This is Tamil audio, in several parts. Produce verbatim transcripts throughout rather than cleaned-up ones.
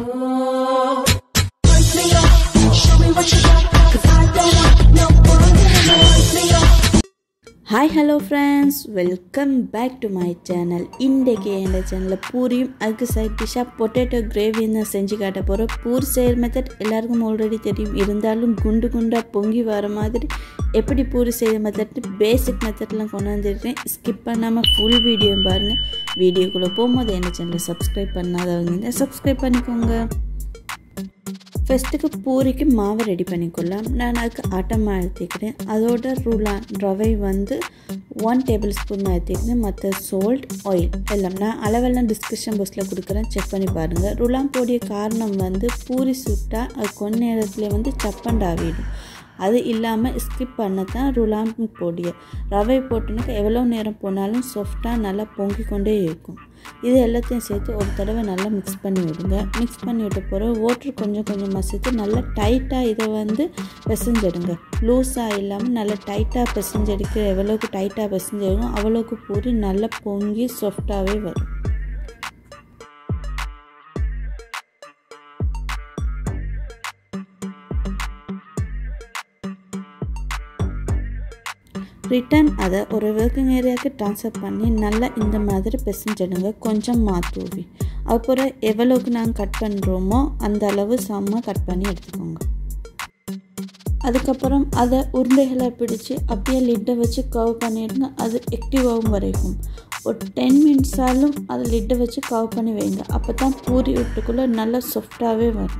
Hi hello friends, welcome back to my channel. இன்றைக்கு இந்த சேனல்ல பூரியும் அதுக்கு சைட் டிஷ்ஷா பொட்டேட்டோ கிரேவி என்ன செஞ்சு காட்ட போறோம். பூரி செய்யற மெத்தட் எல்லாருக்கும் ஆல்ரெடி தெரியும். இருந்தாலும் குண்டு குண்டா பொங்கி வர மாதிரி எப்படி பூரி செய்யற மெத்தட் பேசிக் மெத்தட்லாம் கொண்டு வந்திருக்கேன். ஸ்கிப் பண்ணாம full வீடியோ பாருங்க. வீடியோக்குள்ள போகும்போது இந்த சேனலை சப்ஸ்கிரைப் பண்ணாதவங்க சப்ஸ்கிரைப் பண்ணிக்கோங்க. ஃபர்ஸ்ட்டுக்கு பூரிக்கு மாவு ரெடி பண்ணிக்கொள்ளலாம். நான் அதுக்கு ஆட்டா மாவு எடுத்துக்கிறேன். அதோட ருலான் ரவை வந்து ஒன் டேபிள் ஸ்பூன் எடுத்துக்கிறேன். மற்ற சால்ட் ஆயில் எல்லாம் நான் அளவெல்லாம் டிஸ்கிரிப்ஷன் பாக்ஸில் கொடுக்குறேன், செக் பண்ணி பாருங்கள். ருலான் போடிய காரணம் வந்து பூரி சுட்டால் அது கொஞ்ச நேரத்தில் வந்து சப்பண்டாவிடும். அது இல்லாமல் ஸ்கிப் பண்ண தான் ருலான் போடிய ரவை போட்டுனாக்க எவ்வளோ நேரம் போனாலும் சாஃப்டாக நல்லா பொங்கி கொண்டே இருக்கும். இது எல்லாத்தையும் சேர்த்து ஒரு தடவை நல்லா மிக்ஸ் பண்ணி விடுங்க. மிக்ஸ் பண்ணி விட்ட பிறகு வாட்டர் கொஞ்சம் கொஞ்சமாக சேர்த்து நல்லா டைட்டாக இதை வந்து பிசைஞ்சிடுங்க. லூஸாக இல்லாமல் நல்லா டைட்டாக பிசைஞ்செடுக்க எவ்வளோக்கு டைட்டாக பிசைஞ்சிடும் அவ்வளோக்கு பூரி நல்லா பொங்கி சாஃப்டாகவே வரும். ரிட்டன் அதை ஒரு ஒர்க்கிங் ஏரியாவுக்கு ட்ரான்ஸ்ஃபர் பண்ணி நல்லா இந்த மாதிரி பிசைஞ்சிடுங்க. கொஞ்சம் மாத்தூவி அப்புறம் எவ்வளோக்கு நாங்கள் கட் பண்ணுறோமோ அந்த அளவு சமமாக கட் பண்ணி எடுத்துக்கோங்க. அதுக்கப்புறம் அதை உருண்டைகளை பிடிச்சி அப்படியே லிட்டை வச்சு கவ் பண்ணிடுங்க. அது ஆக்டிவ் ஆகும் வரைக்கும் ஒரு டென் மினிட்ஸாலும் அதை லிட்டை வச்சு கவ் பண்ணி வைங்க. அப்போ தான் பூரி விட்டுக்குள்ளே நல்லா சாஃப்டாகவே வரும்.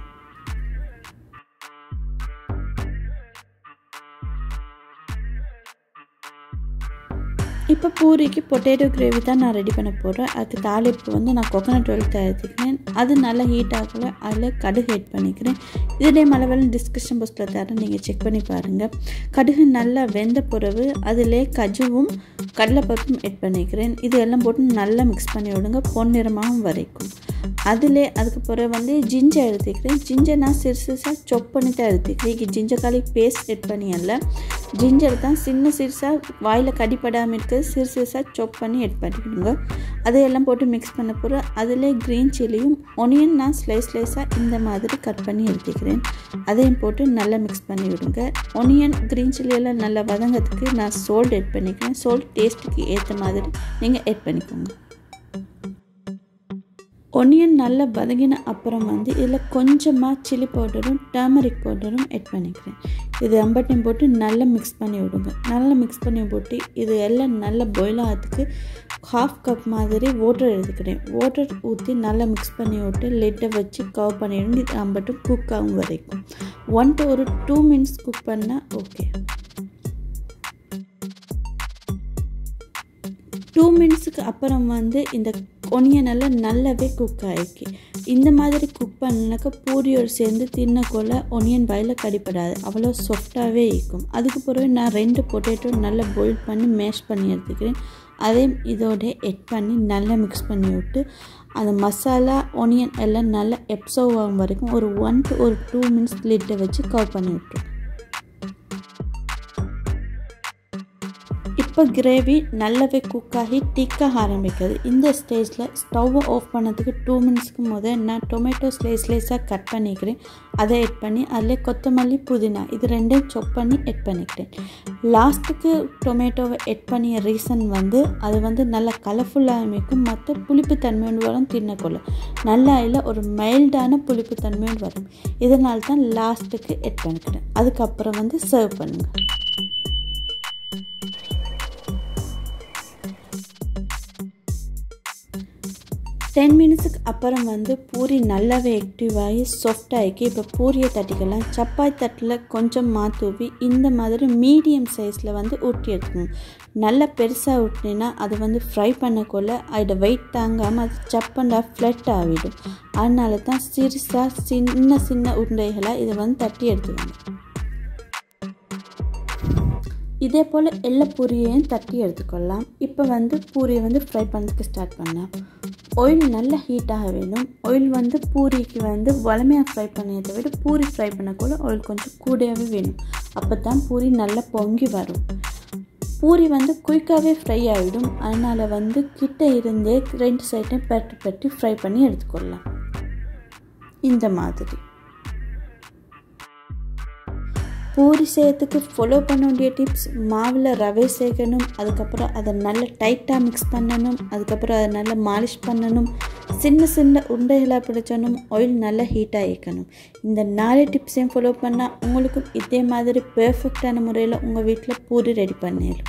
இப்போ பூரிக்கு பொட்டேட்டோ கிரேவி தான் நான் ரெடி பண்ண போகிறேன். அதுக்கு தாளிப்பு வந்து நான் கோகோனட் ஆயில் தயாரிக்கிறேன். அது நல்லா ஹீட் ஆகல அதில் கடுகு ஆட் பண்ணிக்கிறேன். இதே மலவெல்லாம் டிஸ்கிரிப்ஷன் பாக்ஸில் தரேன், நீங்கள் செக் பண்ணி பாருங்கள். கடுகு நல்லா வெந்த பிறகு அதிலே கஜுவும் கடலைப்பருப்பும் ஆட் பண்ணிக்கிறேன். இது எல்லாம் போட்டு நல்லா மிக்ஸ் பண்ணி விடுங்க பொன்னிறமாகவும் வரைக்கும். அதிலே அதுக்கு பிறகு வந்து ஜிஞ்சர் எடுத்துக்கிறேன். ஜிஞ்சர் நான் சிறு சிறுசாக சொப் பண்ணி தான் எடுத்துக்கிறேன். இங்கே ஜிஞ்சர் காலி பேஸ்ட் ஆட் பண்ணியல்ல, ஜிஞ்சர் தான் சின்ன சிறுசாக வாயில் கடிப்படாமல் இருக்கிறது சிறு சிறுசாக சொப் பண்ணி ஆட் பண்ணிவிடுங்க. அதையெல்லாம் போட்டு மிக்ஸ் பண்ண பிறகு அதிலே க்ரீன் சில்லியும் ஒனியன் நான் ஸ்லைஸ் ஸ்லைஸாக இந்த மாதிரி கட் பண்ணி எடுத்துக்கிறேன். அதையும் போட்டு நல்லா மிக்ஸ் பண்ணி விடுங்க. ஒனியன் க்ரீன் சில்லியெல்லாம் நல்லா வதங்கிறதுக்கு நான் சால்ட் ஆட் பண்ணிக்கிறேன். சால்ட் டேஸ்ட்டுக்கு ஏற்ற மாதிரி நீங்கள் ஆட் பண்ணிக்கோங்க. ஒனியன் நல்லா வதங்கின அப்புறம் வந்து இதில் கொஞ்சமாக சில்லி பவுடரும் டர்மரிக் பவுடரும் ஆட் பண்ணிக்கிறேன். இது அம்பட்டையும் போட்டு நல்லா மிக்ஸ் பண்ணி விடுங்க. நல்லா மிக்ஸ் பண்ணி போட்டு இது எல்லாம் நல்லா பாயில் ஆகிறதுக்கு ஹாஃப் கப் மாதிரி வாட்டர் எடுத்துக்கிறேன். வாட்டர் ஊற்றி நல்லா மிக்ஸ் பண்ணி விட்டு லிட்டை வச்சு கவர் பண்ணிவிடுங்க. இது அம்பட்டும் குக் ஆகும் வரைக்கும் ஒன் டு ஒரு டூ மினிட்ஸ் குக் பண்ணால் ஓகே. டூ மினிட்ஸுக்கு அப்புறம் வந்து இந்த ஒனியன் எல்லாம் நல்லாவே குக் ஆகிருக்கு. இந்த மாதிரி குக் பண்ணினாக்கா பூரியோடு சேர்ந்து தின்னக்கொள்ள ஒனியன் வாயில் கடிப்படாது, அவ்வளோ சாஃப்டாகவே இருக்கும். அதுக்கு பிறகு நான் ரெண்டு பொட்டேட்டோ நல்லா பாயில் பண்ணி மேஷ் பண்ணி எடுத்துக்கிறேன். அதையும் இதோட எட் பண்ணி நல்லா மிக்ஸ் பண்ணி விட்டு அந்த மசாலா ஒனியன் எல்லாம் நல்லா எப்சர்வ் ஆகும் வரைக்கும் ஒரு ஒன் டு ஒரு டூ மினிட்ஸ் லிட்டை வச்சு கவர் பண்ணி விட்டுருவேன். இப்போ கிரேவி நல்லாவே குக் ஆகி திக்காக ஆரம்பிக்கிறது. இந்த ஸ்டேஜில் ஸ்டவ்வை ஆஃப் பண்ணதுக்கு டூ மினிட்ஸ்க்கு முதல் நான் டொமேட்டோ ஸ்லைஸ் ஸ்லைஸாக கட் பண்ணிக்கிறேன். அதை ஆட் பண்ணி அதில் கொத்தமல்லி புதினா இது ரெண்டையும் சாப் பண்ணி ஆட் பண்ணிக்கிறேன். லாஸ்ட்டுக்கு டொமேட்டோவை ஆட் பண்ணிய ரீசன் வந்து அது வந்து நல்லா கலர்ஃபுல்லாக அமைக்கும். மற்ற புளிப்பு தன்மையோடு வரும் தின்னக்கொள்ள நல்லா இல்லை ஒரு மைல்டான புளிப்பு தன்மையோடு வரும். இதனால தான் லாஸ்ட்டுக்கு ஆட் பண்ணிக்கிறேன். அதுக்கப்புறம் வந்து சர்வ் பண்ணுங்கள். டென் மினிட்ஸுக்கு அப்புறம் வந்து பூரி நல்லாவே ஆக்டிவ் ஆகி சாஃப்ட் ஆகி இப்போ பூரியை தட்டிக்கலாம். சப்பாத்தி தட்டில் கொஞ்சம் மாத்தூவி இந்த மாதிரி மீடியம் சைஸில் வந்து ஊட்டி எடுத்துக்கணும். நல்லா பெருசாக ஊட்டினா அது வந்து ஃப்ரை பண்ணக்கொள்ள அதோட வெயிட் தாங்காமல் அது சப்பண்டாக ஃப்ளட் ஆகிடும். அதனால தான் சிறுசாக சின்ன சின்ன உருண்டைகளாக இதை வந்து தட்டி எடுத்துக்கணும். இதே போல் எல்லா பூரியையும் தட்டி எடுத்துக்கொள்ளலாம். இப்போ வந்து பூரியை வந்து ஃப்ரை பண்ணுறதுக்கு ஸ்டார்ட் பண்ணலாம். ஆயில் நல்லா ஹீட்டாக வேணும். ஆயில் வந்து பூரிக்கு வந்து வளமையாக ஃப்ரை பண்ணதை விட பூரி ஃப்ரை பண்ணக்கூட ஆயில் கொஞ்சம் கூடவே வேணும். அப்போ தான் பூரி நல்லா பொங்கி வரும். பூரி வந்து குயிக்காகவே ஃப்ரை ஆகிடும். அதனால் வந்து கிட்ட இருந்தே ரெண்டு சைட்டையும் பரட்டி பரட்டி ஃப்ரை பண்ணி எடுத்துக்கொள்ளலாம். இந்த மாதிரி. பூரி செய்யறதுக்கு ஃபாலோ பண்ண வேண்டிய டிப்ஸ்: மாவில் ரவை சேர்க்கணும், அதுக்கப்புறம் அதை நல்லா டைட்டாக மிக்ஸ் பண்ணணும், அதுக்கப்புறம் அதை நல்லா மாலிஷ் பண்ணணும், சின்ன சின்ன உருண்டைகளாக பிடிச்சணும், ஆயில் நல்லா ஹீட்டாக இருக்கணும். இந்த நாலு டிப்ஸையும் ஃபாலோ பண்ணால் உங்களுக்கும் இதே மாதிரி பெர்ஃபெக்டான முறையில் உங்கள் வீட்டில் பூரி ரெடி பண்ணிடலாம்.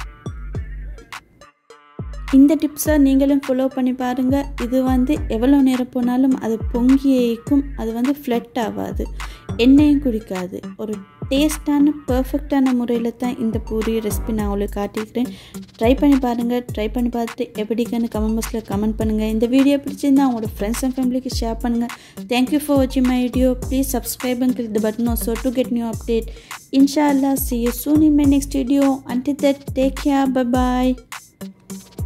இந்த டிப்ஸை நீங்களும் ஃபாலோ பண்ணி பாருங்கள். இது வந்து எவ்வளோ நேரம் போனாலும் அது பொங்கியேக்கும், அது வந்து ஃப்ளட் ஆகாது, எண்ணெயும் குடிக்காது. ஒரு டேஸ்டான பர்ஃபெக்டான முறையில் தான் இந்த பூரி ரெசிபி நான் உங்களுக்கு காட்டிக்கிறேன். ட்ரை பண்ணி பாருங்கள். ட்ரை பண்ணி பார்த்துட்டு எப்படின்னு கமெண்ட் பாக்ஸில் கமெண்ட் பண்ணுங்கள். இந்த வீடியோ பிடிச்சிருந்தால் உங்களோட ஃப்ரெண்ட்ஸ் அண்ட் ஃபேமிலிக்கு ஷேர் பண்ணுங்கள். தேங்க்யூ ஃபார் வாட்சிங் my video. Please subscribe and click the button also to get new update. Inshallah, see you soon in my next video. Until that, take care. Bye bye.